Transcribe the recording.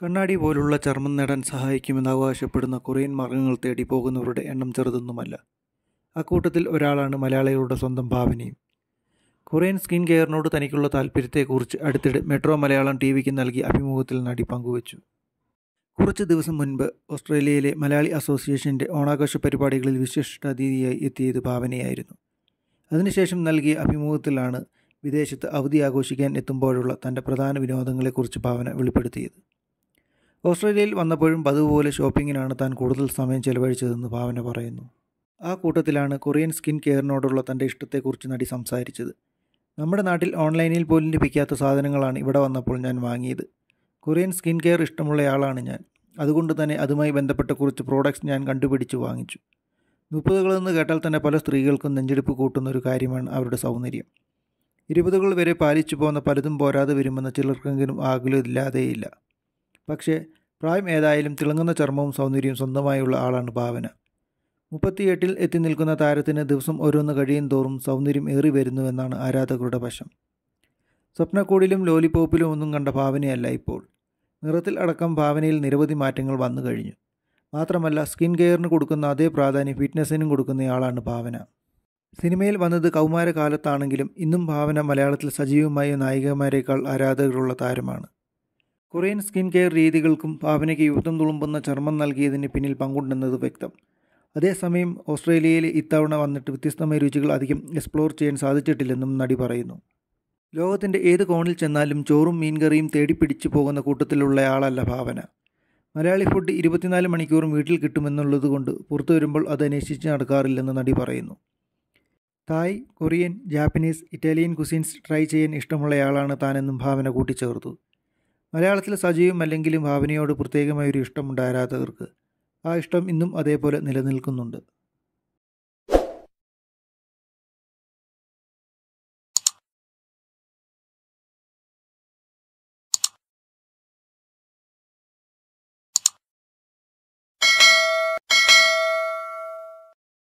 കണ്ണാടി പോലുള്ള ചർമ്മം നേടാൻ സഹായിക്കുമെന്ന് അവകാശപ്പെടുന്ന കൊറിയൻ മാർഗ്ഗങ്ങൾ തേടി പോകുന്നവരുടെ എണ്ണം ചെറുതൊന്നുമല്ല. അക്കൂട്ടത്തിൽ ഒരാളാണ് മലയാളികളുടെ സ്വന്തം ഭാവനയും. കൊറിയൻ സ്കിൻ കെയറിനോട് തനിക്കുള്ള താല്പര്യത്തെക്കുറിച്ച് അടുത്തിടെ മെട്രോ മലയാളം ടിവിക്ക് നൽകിയ അഭിമുഖത്തിൽ നടി പങ്കുവച്ചു. കുറച്ച് ദിവസം മുൻപ് ഓസ്ട്രേലിയയിലെ മലയാളി അസോസിയേഷൻ്റെ ഓണാഘോഷ പരിപാടികളിൽ വിശിഷ്ടാതിഥിയായി എത്തിയത് ഭാവനയായിരുന്നു. അതിനുശേഷം നൽകിയ അഭിമുഖത്തിലാണ് വിദേശത്ത് അവധി ആഘോഷിക്കാൻ എത്തുമ്പോഴുള്ള തൻ്റെ പ്രധാന വിനോദങ്ങളെക്കുറിച്ച് ഭാവന വെളിപ്പെടുത്തിയത്. ഓസ്ട്രേലിയയിൽ വന്നപ്പോഴും പതിവുപോലെ ഷോപ്പിങ്ങിനാണ് താൻ കൂടുതൽ സമയം ചെലവഴിച്ചതെന്ന് ഭാവന പറയുന്നു. ആ കൂട്ടത്തിലാണ് കൊറിയൻ സ്കിൻ കെയറിനോടുള്ള തൻ്റെ ഇഷ്ടത്തെക്കുറിച്ച് നടി സംസാരിച്ചത്. നമ്മുടെ നാട്ടിൽ ഓൺലൈനിൽ പോലും ലഭിക്കാത്ത സാധനങ്ങളാണ് ഇവിടെ വന്നപ്പോൾ ഞാൻ വാങ്ങിയത്. കൊറിയൻ സ്കിൻ കെയർ ഇഷ്ടമുള്ളയാളാണ് ഞാൻ. അതുകൊണ്ട് തന്നെ അതുമായി ബന്ധപ്പെട്ട കുറച്ച് പ്രോഡക്റ്റ്സ് ഞാൻ കണ്ടുപിടിച്ച് വാങ്ങിച്ചു. 30കളെന്ന് കേട്ടാൽ തന്നെ പല സ്ത്രീകൾക്കും നെഞ്ചെടുപ്പ് കൂട്ടുന്ന ഒരു കാര്യമാണ് അവരുടെ സൗന്ദര്യം. 20കൾ വരെ പാലിച്ചു പോകുന്ന പലതും പോരാതെ വരുമെന്ന് ചിലർക്കെങ്കിലും ആകുലമില്ലാതെയില്ല. പക്ഷേ പ്രായം ഏതായാലും തിളങ്ങുന്ന ചർമ്മവും സൗന്ദര്യവും സ്വന്തമായുള്ള ആളാണ് ഭാവന. 38ൽ എത്തി നിൽക്കുന്ന താരത്തിന് ദിവസം ഓരോന്ന് കഴിയും തോറും സൗന്ദര്യം ഏറി വരുന്നുവെന്നാണ് ആരാധകരുടെ പക്ഷം. സ്വപ്നക്കൂടിലും ലോലിപോപ്പിലും ഒന്നും കണ്ട ഭാവനയല്ല ഇപ്പോൾ. നിറത്തിൽ അടക്കം ഭാവനയിൽ നിരവധി മാറ്റങ്ങൾ വന്നു കഴിഞ്ഞു. മാത്രമല്ല സ്കിൻ കെയറിന് കൊടുക്കുന്ന അതേ പ്രാധാന്യം ഫിറ്റ്നസ്സിനും കൊടുക്കുന്നയാളാണ് ഭാവന. സിനിമയിൽ വന്നത് കൗമാരകാലത്താണെങ്കിലും ഇന്നും ഭാവന മലയാളത്തിൽ സജീവമായ നായികമാരേക്കാൾ ആരാധകരുള്ള താരമാണ്. കൊറിയൻ സ്കിൻ കെയർ രീതികൾക്കും ഭാവനയ്ക്ക് യുവത്വം തുളുമ്പുന്ന ചർമ്മം നൽകിയതിന് പിന്നിൽ പങ്കുണ്ടെന്നത് വ്യക്തം. അതേസമയം ഓസ്ട്രേലിയയിൽ ഇത്തവണ വന്നിട്ട് വ്യത്യസ്തമായ രുചികൾ അധികം എക്സ്പ്ലോർ ചെയ്യാൻ സാധിച്ചിട്ടില്ലെന്നും നടി പറയുന്നു. ലോകത്തിൻ്റെ ഏത് കോണിൽ ചെന്നാലും ചോറും മീൻകറിയും തേടിപ്പിടിച്ചു പോകുന്ന കൂട്ടത്തിലുള്ളയാളല്ല ഭാവന. മലയാളി ഫുഡ് 24 മണിക്കൂറും വീട്ടിൽ കിട്ടുമെന്നുള്ളതുകൊണ്ട് പുറത്തു വരുമ്പോൾ അത് അന്വേഷിച്ച് നടക്കാറില്ലെന്ന് നടി പറയുന്നു. Thai, Korean, Japanese, Italian cuisines try ചെയ്യാൻ ഇഷ്ടമുള്ളയാളാണ് താനെന്നും ഭാവന കൂട്ടിച്ചേർത്തു. മലയാളത്തിൽ സജീവമല്ലെങ്കിലും ഭാവനയോട് പ്രത്യേകമായൊരു ഇഷ്ടമുണ്ട് ആരാധകർക്ക്. ആ ഇഷ്ടം ഇന്നും അതേപോലെ നിലനിൽക്കുന്നുണ്ട്.